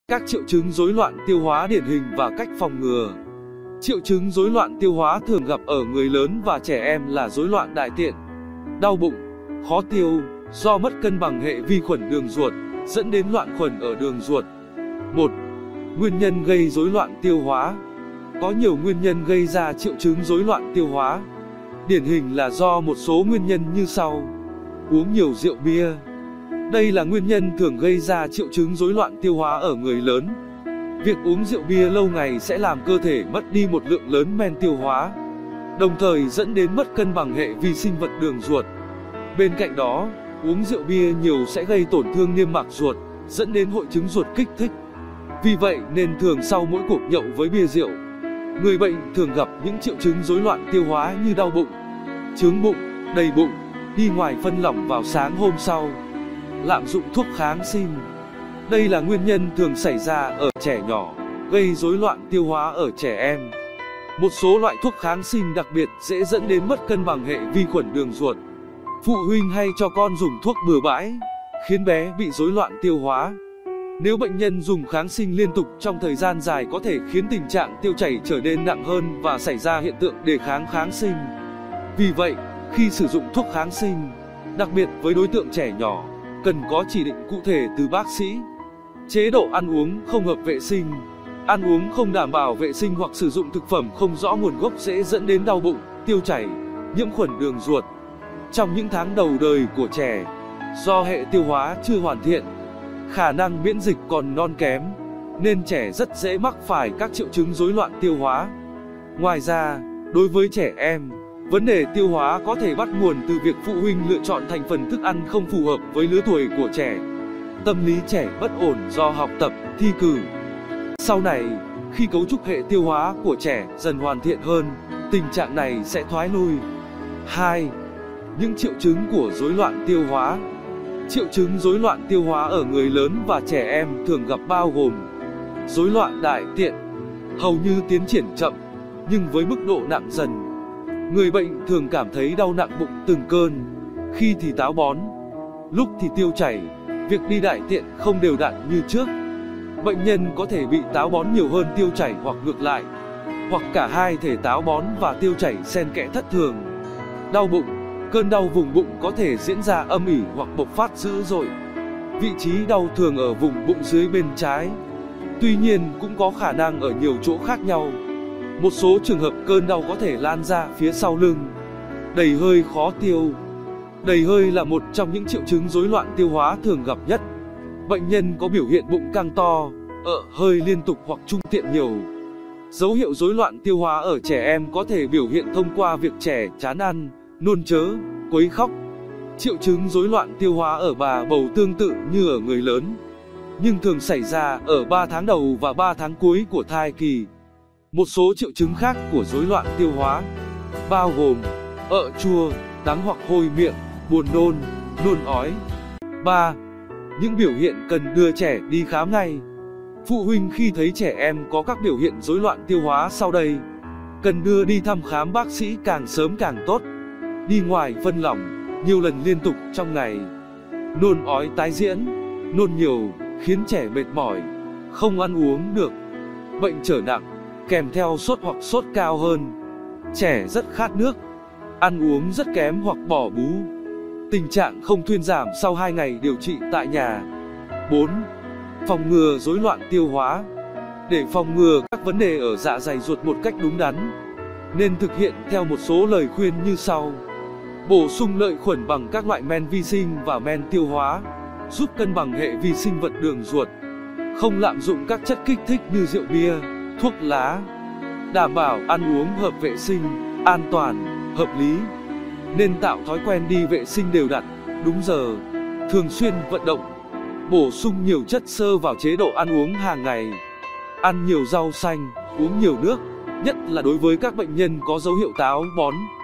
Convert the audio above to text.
Các triệu chứng rối loạn tiêu hóa điển hình và cách phòng ngừa. Triệu chứng rối loạn tiêu hóa thường gặp ở người lớn và trẻ em là rối loạn đại tiện, đau bụng, khó tiêu, do mất cân bằng hệ vi khuẩn đường ruột, dẫn đến loạn khuẩn ở đường ruột. 1. Nguyên nhân gây rối loạn tiêu hóa. Có nhiều nguyên nhân gây ra triệu chứng rối loạn tiêu hóa. Điển hình là do một số nguyên nhân như sau. Uống nhiều rượu bia. Đây là nguyên nhân thường gây ra triệu chứng rối loạn tiêu hóa ở người lớn. Việc uống rượu bia lâu ngày sẽ làm cơ thể mất đi một lượng lớn men tiêu hóa, đồng thời dẫn đến mất cân bằng hệ vi sinh vật đường ruột. Bên cạnh đó, uống rượu bia nhiều sẽ gây tổn thương niêm mạc ruột, dẫn đến hội chứng ruột kích thích. Vì vậy nên thường sau mỗi cuộc nhậu với bia rượu, người bệnh thường gặp những triệu chứng rối loạn tiêu hóa như đau bụng, chướng bụng, đầy bụng, đi ngoài phân lỏng vào sáng hôm sau, lạm dụng thuốc kháng sinh. Đây là nguyên nhân thường xảy ra ở trẻ nhỏ, gây rối loạn tiêu hóa ở trẻ em. Một số loại thuốc kháng sinh đặc biệt dễ dẫn đến mất cân bằng hệ vi khuẩn đường ruột. Phụ huynh hay cho con dùng thuốc bừa bãi, khiến bé bị rối loạn tiêu hóa. Nếu bệnh nhân dùng kháng sinh liên tục trong thời gian dài có thể khiến tình trạng tiêu chảy trở nên nặng hơn và xảy ra hiện tượng đề kháng kháng sinh. Vì vậy, khi sử dụng thuốc kháng sinh, đặc biệt với đối tượng trẻ nhỏ, cần có chỉ định cụ thể từ bác sĩ. Chế độ ăn uống không hợp vệ sinh. Ăn uống không đảm bảo vệ sinh hoặc sử dụng thực phẩm không rõ nguồn gốc dễ dẫn đến đau bụng, tiêu chảy, nhiễm khuẩn đường ruột. Trong những tháng đầu đời của trẻ, do hệ tiêu hóa chưa hoàn thiện, khả năng miễn dịch còn non kém, nên trẻ rất dễ mắc phải các triệu chứng rối loạn tiêu hóa. Ngoài ra, đối với trẻ em, vấn đề tiêu hóa có thể bắt nguồn từ việc phụ huynh lựa chọn thành phần thức ăn không phù hợp với lứa tuổi của trẻ. Tâm lý trẻ bất ổn do học tập, thi cử. Sau này, khi cấu trúc hệ tiêu hóa của trẻ dần hoàn thiện hơn, tình trạng này sẽ thoái lui. 2. Những triệu chứng của rối loạn tiêu hóa. Triệu chứng rối loạn tiêu hóa ở người lớn và trẻ em thường gặp bao gồm rối loạn đại tiện, hầu như tiến triển chậm, nhưng với mức độ nặng dần. Người bệnh thường cảm thấy đau nặng bụng từng cơn, khi thì táo bón, lúc thì tiêu chảy, việc đi đại tiện không đều đặn như trước. Bệnh nhân có thể bị táo bón nhiều hơn tiêu chảy hoặc ngược lại, hoặc cả hai thể táo bón và tiêu chảy xen kẽ thất thường. Đau bụng, cơn đau vùng bụng có thể diễn ra âm ỉ hoặc bộc phát dữ dội. Vị trí đau thường ở vùng bụng dưới bên trái, tuy nhiên cũng có khả năng ở nhiều chỗ khác nhau. Một số trường hợp cơn đau có thể lan ra phía sau lưng. Đầy hơi khó tiêu. Đầy hơi là một trong những triệu chứng rối loạn tiêu hóa thường gặp nhất. Bệnh nhân có biểu hiện bụng căng to, hơi liên tục hoặc trung tiện nhiều. Dấu hiệu rối loạn tiêu hóa ở trẻ em có thể biểu hiện thông qua việc trẻ chán ăn, nôn chớ, quấy khóc. Triệu chứng rối loạn tiêu hóa ở bà bầu tương tự như ở người lớn, nhưng thường xảy ra ở 3 tháng đầu và 3 tháng cuối của thai kỳ. Một số triệu chứng khác của rối loạn tiêu hóa bao gồm chua, đắng hoặc hôi miệng, buồn nôn, nôn ói. 3. Những biểu hiện cần đưa trẻ đi khám ngay. Phụ huynh khi thấy trẻ em có các biểu hiện rối loạn tiêu hóa sau đây, cần đưa đi thăm khám bác sĩ càng sớm càng tốt. Đi ngoài phân lỏng nhiều lần liên tục trong ngày, nôn ói tái diễn, nôn nhiều, khiến trẻ mệt mỏi, không ăn uống được, bệnh trở nặng, kèm theo sốt hoặc sốt cao hơn, trẻ rất khát nước, ăn uống rất kém hoặc bỏ bú, tình trạng không thuyên giảm sau 2 ngày điều trị tại nhà. 4. Phòng ngừa rối loạn tiêu hóa. Để phòng ngừa các vấn đề ở dạ dày ruột một cách đúng đắn, nên thực hiện theo một số lời khuyên như sau. Bổ sung lợi khuẩn bằng các loại men vi sinh và men tiêu hóa, giúp cân bằng hệ vi sinh vật đường ruột. Không lạm dụng các chất kích thích như rượu bia, thuốc lá. Đảm bảo ăn uống hợp vệ sinh, an toàn, hợp lý. Nên tạo thói quen đi vệ sinh đều đặn, đúng giờ, thường xuyên vận động. Bổ sung nhiều chất xơ vào chế độ ăn uống hàng ngày. Ăn nhiều rau xanh, uống nhiều nước, nhất là đối với các bệnh nhân có dấu hiệu táo bón.